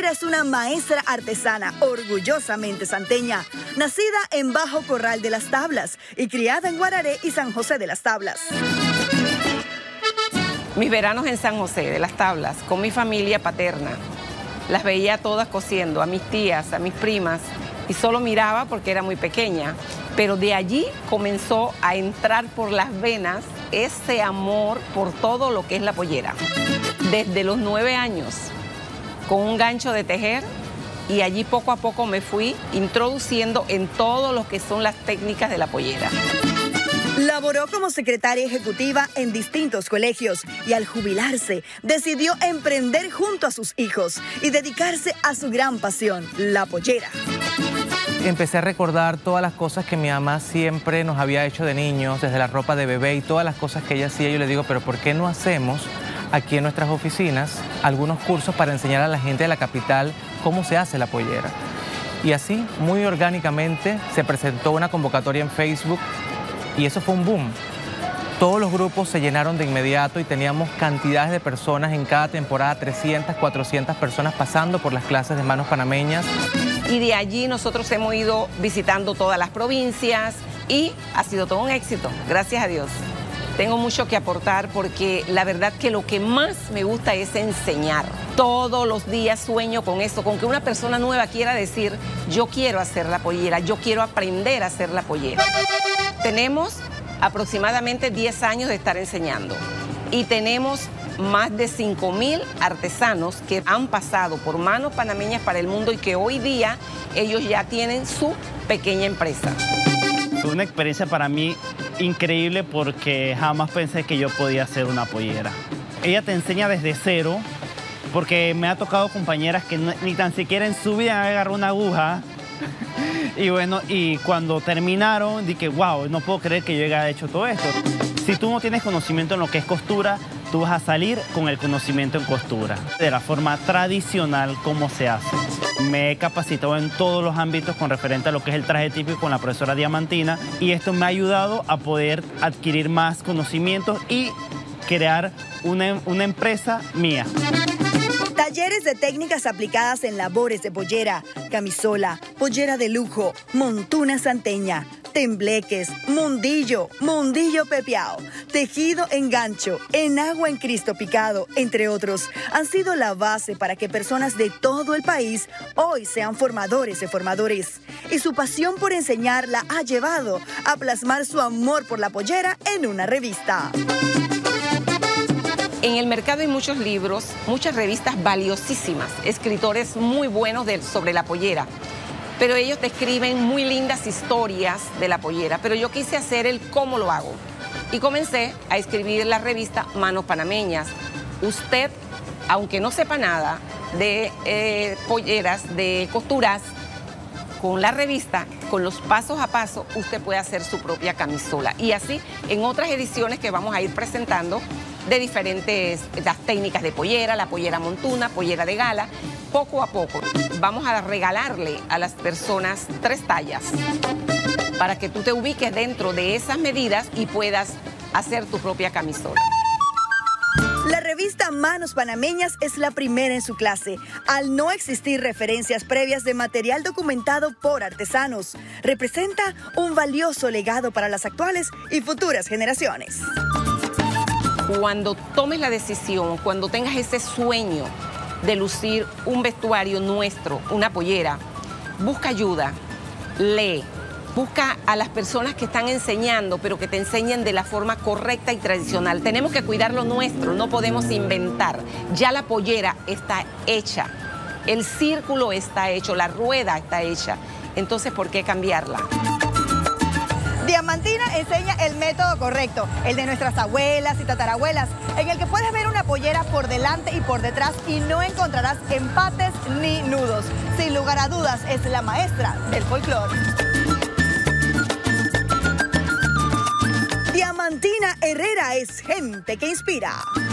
Herrera es una maestra artesana, orgullosamente santeña, nacida en Bajo Corral de las Tablas y criada en Guararé y San José de las Tablas. Mis veranos en San José de las Tablas, con mi familia paterna. Las veía todas cosiendo, a mis tías, a mis primas, y solo miraba porque era muy pequeña. Pero de allí comenzó a entrar por las venas ese amor por todo lo que es la pollera. Desde los 9 años, con un gancho de tejer, y allí poco a poco me fui introduciendo en todo lo que son las técnicas de la pollera. Laboró como secretaria ejecutiva en distintos colegios y al jubilarse decidió emprender junto a sus hijos y dedicarse a su gran pasión, la pollera. Empecé a recordar todas las cosas que mi mamá siempre nos había hecho de niños, desde la ropa de bebé y todas las cosas que ella hacía. Yo le digo, pero ¿por qué no hacemos aquí en nuestras oficinas algunos cursos para enseñar a la gente de la capital cómo se hace la pollera? Y así, muy orgánicamente, se presentó una convocatoria en Facebook y eso fue un boom. Todos los grupos se llenaron de inmediato y teníamos cantidades de personas en cada temporada, 300, 400 personas pasando por las clases de manos panameñas. Y de allí nosotros hemos ido visitando todas las provincias y ha sido todo un éxito, gracias a Dios. Tengo mucho que aportar porque la verdad que lo que más me gusta es enseñar. Todos los días sueño con esto, con que una persona nueva quiera decir, yo quiero hacer la pollera, yo quiero aprender a hacer la pollera. Tenemos aproximadamente 10 años de estar enseñando y tenemos más de 5.000 artesanos que han pasado por manos panameñas para el mundo y que hoy día ellos ya tienen su pequeña empresa. Fue una experiencia para mí increíble porque jamás pensé que yo podía hacer una pollera. Ella te enseña desde cero porque me ha tocado compañeras que ni tan siquiera en su vida han agarrado una aguja. Y bueno, y cuando terminaron dije, wow, no puedo creer que yo haya hecho todo esto. Si tú no tienes conocimiento en lo que es costura, tú vas a salir con el conocimiento en costura, de la forma tradicional como se hace. Me he capacitado en todos los ámbitos con referente a lo que es el traje típico con la profesora Diamantina y esto me ha ayudado a poder adquirir más conocimientos y crear una empresa mía. Talleres de técnicas aplicadas en labores de pollera, camisola, pollera de lujo, montuna santeña, tembleques, mundillo, mundillo pepiao, tejido en gancho, enagua en Cristo picado, entre otros, han sido la base para que personas de todo el país hoy sean formadores de formadores. Y su pasión por enseñar la ha llevado a plasmar su amor por la pollera en una revista. En el mercado hay muchos libros, muchas revistas valiosísimas, escritores muy buenos sobre la pollera, pero ellos describen muy lindas historias de la pollera, pero yo quise hacer el cómo lo hago y comencé a escribir la revista Manos Panameñas. Usted, aunque no sepa nada de polleras, de costuras, con la revista, con los pasos a paso, usted puede hacer su propia camisola. Y así, en otras ediciones que vamos a ir presentando, de diferentes las técnicas de pollera, la pollera montuna, pollera de gala, poco a poco. Vamos a regalarle a las personas 3 tallas para que tú te ubiques dentro de esas medidas y puedas hacer tu propia camisola. La revista Manos Panameñas es la primera en su clase, al no existir referencias previas de material documentado por artesanos. Representa un valioso legado para las actuales y futuras generaciones. Cuando tomes la decisión, cuando tengas ese sueño de lucir un vestuario nuestro, una pollera, busca ayuda, lee, busca a las personas que están enseñando, pero que te enseñen de la forma correcta y tradicional. Tenemos que cuidar lo nuestro, no podemos inventar. Ya la pollera está hecha, el círculo está hecho, la rueda está hecha. Entonces, ¿por qué cambiarla? Diamantina enseña el método correcto, el de nuestras abuelas y tatarabuelas, en el que puedes ver una pollera por delante y por detrás y no encontrarás empates ni nudos. Sin lugar a dudas, es la maestra del folclore. Diamantina Herrera es gente que inspira.